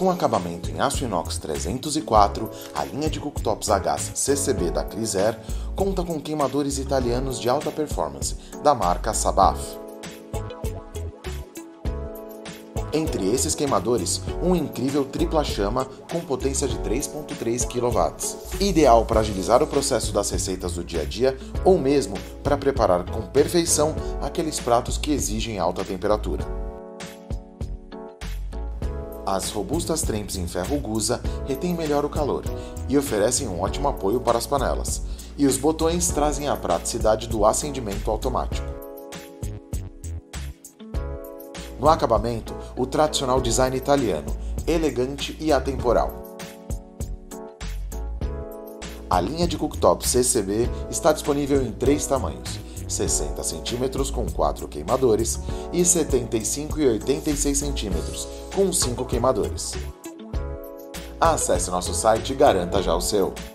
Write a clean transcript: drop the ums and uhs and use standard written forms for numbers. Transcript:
Com acabamento em aço inox 304, a linha de cooktops a gás CCB da Criser conta com queimadores italianos de alta performance, da marca Sabaf. Entre esses queimadores, um incrível tripla chama com potência de 3.3 kW, ideal para agilizar o processo das receitas do dia a dia ou mesmo para preparar com perfeição aqueles pratos que exigem alta temperatura. As robustas trempes em ferro gusa retêm melhor o calor e oferecem um ótimo apoio para as panelas, e os botões trazem a praticidade do acendimento automático. No acabamento, o tradicional design italiano, elegante e atemporal. A linha de cooktop CCB está disponível em 3 tamanhos: 60 cm com 4 queimadores e 75 e 86 cm com 5 queimadores. Acesse nosso site e garanta já o seu.